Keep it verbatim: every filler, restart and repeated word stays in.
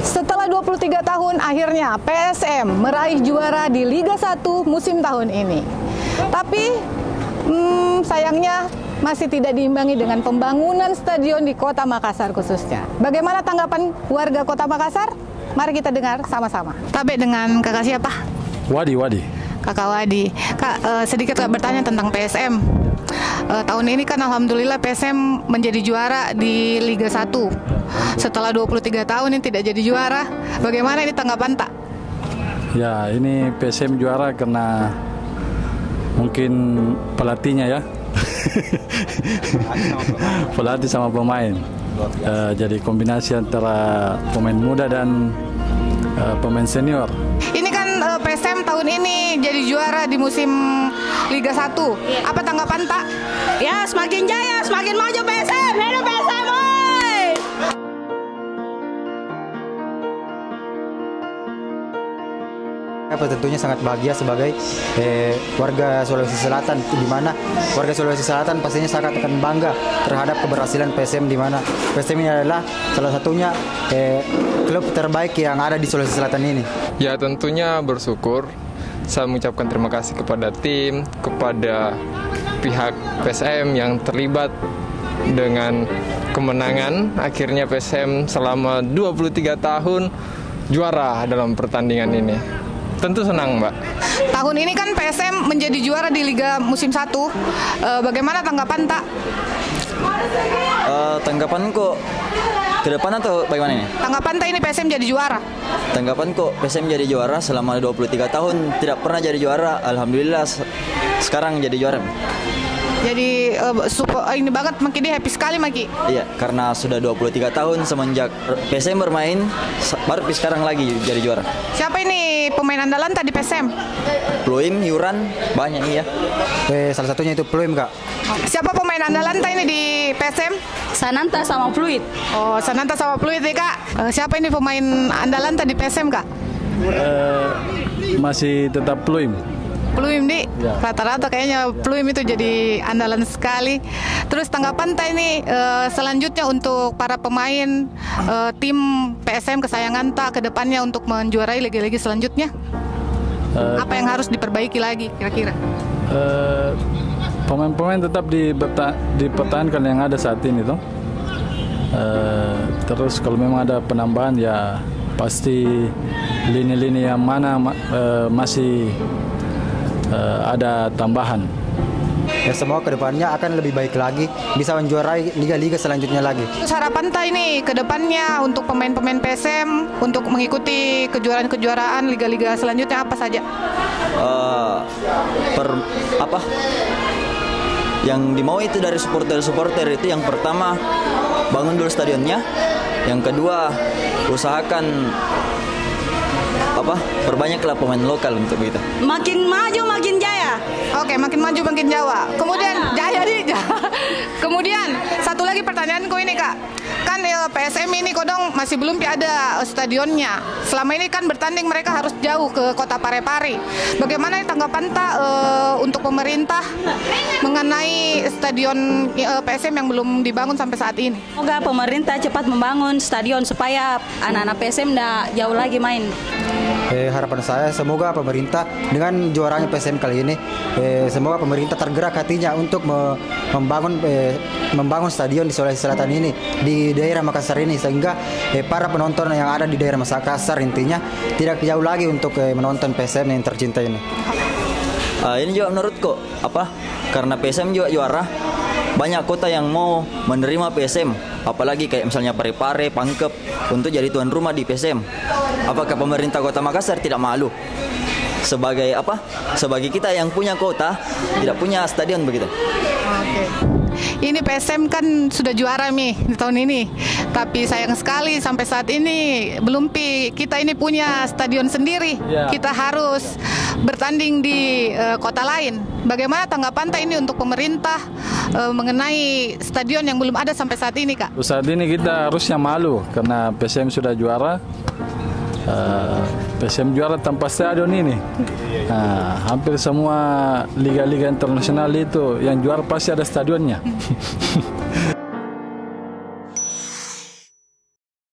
Setelah dua puluh tiga tahun, akhirnya P S M meraih juara di Liga satu musim tahun ini. Tapi hmm, sayangnya masih tidak diimbangi dengan pembangunan stadion di Kota Makassar khususnya. Bagaimana tanggapan warga Kota Makassar? Mari kita dengar sama-sama. Tabe dengan kakak siapa? Wadi, Wadi. Kakak Wadi. Kak, eh, sedikit Kak bertanya tentang P S M. Eh, tahun ini kan alhamdulillah P S M menjadi juara di Liga satu. Setelah dua puluh tiga tahun ini tidak jadi juara. Bagaimana ini tanggapan tak? Ya, ini P S M juara karena mungkin pelatihnya ya. Pelatih sama pemain. Uh, jadi kombinasi antara pemain muda dan uh, pemain senior. Ini kan uh, P S M tahun ini jadi juara di musim Liga satu. Apa tanggapan tak? Ya, semakin jaya, semakin maju P S M. Hidup P S M, oi! Tentunya sangat bahagia sebagai eh, warga Sulawesi Selatan, di mana warga Sulawesi Selatan pastinya sangat akan bangga terhadap keberhasilan P S M, di mana P S M ini adalah salah satunya eh, klub terbaik yang ada di Sulawesi Selatan ini. Ya, tentunya bersyukur. Saya mengucapkan terima kasih kepada tim, kepada pihak P S M yang terlibat dengan kemenangan. Akhirnya P S M selama dua puluh tiga tahun juara dalam pertandingan ini. Tentu senang, Mbak. Tahun ini kan P S M menjadi juara di Liga musim satu. E, bagaimana tanggapan tak? Uh, tanggapan kok ke depan atau bagaimana ini? Tanggapan tak ini P S M jadi juara? Tanggapan kok P S M jadi juara selama dua puluh tiga tahun tidak pernah jadi juara. Alhamdulillah sekarang jadi juara. Jadi uh, super, uh, ini banget Maki, dia happy sekali Maki. Iya, karena sudah dua puluh tiga tahun semenjak P S M bermain, baru sekarang lagi jadi juara. Siapa ini pemain andalan tadi P S M? Pluim, Yuran, banyak iya. Eh, salah satunya itu Pluim, Kak. Siapa pemain andalan tadi ini di P S M? Sananta sama Fluid. Oh, Sananta sama Fluid ya, Kak. Uh, siapa ini pemain andalan tadi P S M, Kak? Uh, masih tetap Pluim. Pluim di ya. Rata-rata kayaknya Pluim itu jadi andalan sekali. Terus tanggapan tak ini uh, selanjutnya untuk para pemain uh, tim P S M kesayangan tak ke depannya untuk menjuarai liga-liga selanjutnya? Uh, Apa yang harus diperbaiki lagi kira-kira? Uh, pemain-pemain tetap diberta dipertahankan yang ada saat ini tuh. Uh, terus kalau memang ada penambahan ya pasti lini-lini yang mana uh, masih Uh, ada tambahan. Ya, semua kedepannya akan lebih baik lagi, bisa menjuarai liga-liga selanjutnya lagi. Terus harapan tak ini ke depannya untuk pemain-pemain P S M untuk mengikuti kejuaraan-kejuaraan liga-liga selanjutnya apa saja? Uh, per apa? Yang dimau itu dari supporter-supporter itu yang pertama bangun dulu stadionnya, yang kedua usahakan apa perbanyaklah pemain lokal untuk kita. Makin maju makin jaya. Oke, makin maju makin Jawa. Kemudian jaya nih. Kemudian satu lagi pertanyaanku ini Kak, kan ya, P S M ini kodong masih belum ada stadionnya. Selama ini kan bertanding mereka harus jauh ke kota Parepare. Bagaimana tanggapan tak uh, untuk pemerintah mengenai stadion uh, P S M yang belum dibangun sampai saat ini? Semoga pemerintah cepat membangun stadion supaya anak-anak P S M tidak jauh lagi main. Eh, harapan saya semoga pemerintah dengan juaranya P S M kali ini, eh, semoga pemerintah tergerak hatinya untuk me membangun eh, membangun stadion di Sulawesi Selatan ini, di daerah Makassar ini, sehingga eh, para penonton yang ada di daerah Makassar intinya tidak jauh lagi untuk eh, menonton P S M yang tercinta ini. Uh, ini juga menurutku apa? Karena P S M juga juara, banyak kota yang mau menerima P S M, apalagi kayak misalnya Parepare, Pangkep untuk jadi tuan rumah di P S M. Apakah pemerintah Kota Makassar tidak malu sebagai apa? Sebagai kita yang punya kota tidak punya stadion begitu? Oke. Ini P S M kan sudah juara nih di tahun ini, tapi sayang sekali sampai saat ini belum pi kita ini punya stadion sendiri. Ya. Kita harus bertanding di uh, kota lain. Bagaimana tanggapan tak ini untuk pemerintah uh, mengenai stadion yang belum ada sampai saat ini, Kak? Saat ini kita harusnya malu karena P S M sudah juara. Uh, P S M juara tanpa stadion ini. Nah, hampir semua liga-liga internasional itu yang juara pasti ada stadionnya.